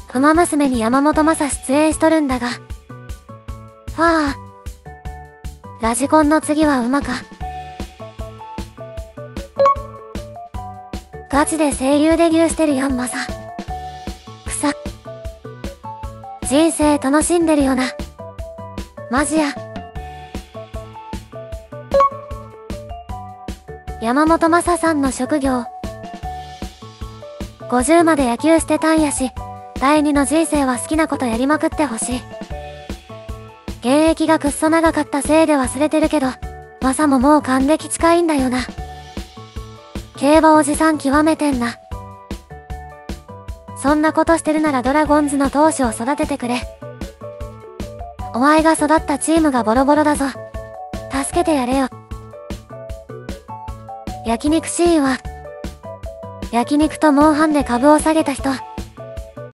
ウマ娘に山本昌出演しとるんだが。ラジコンの次は馬か。ガチで声優デビューしてるやん、マサ。人生楽しんでるよな。マジや。山本昌さんの職業。50まで野球してたんやし、第二の人生は好きなことやりまくってほしい。現役がくっそ長かったせいで忘れてるけど、マサももう還暦近いんだよな。競馬おじさん極めてんな。そんなことしてるならドラゴンズの投手を育ててくれ。お前が育ったチームがボロボロだぞ。助けてやれよ。焼肉シーンは、焼肉とモンハンで株を下げた人。